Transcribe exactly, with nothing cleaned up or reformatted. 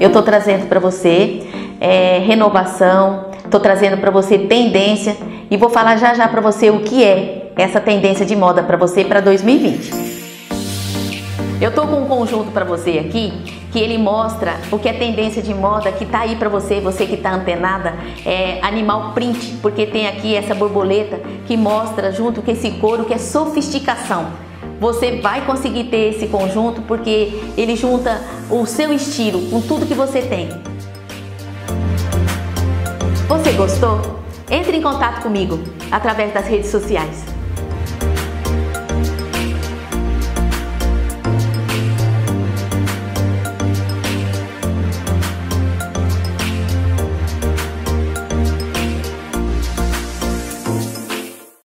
eu tô trazendo para você é, renovação, tô trazendo para você tendência e vou falar já já para você o que é essa tendência de moda para você para dois mil e vinte. Eu tô com um conjunto para você aqui que ele mostra o que é tendência de moda que tá aí para você, você que tá antenada, é animal print, porque tem aqui essa borboleta que mostra junto com esse couro que é sofisticação. Você vai conseguir ter esse conjunto porque ele junta o seu estilo com tudo que você tem. Você gostou? Entre em contato comigo através das redes sociais.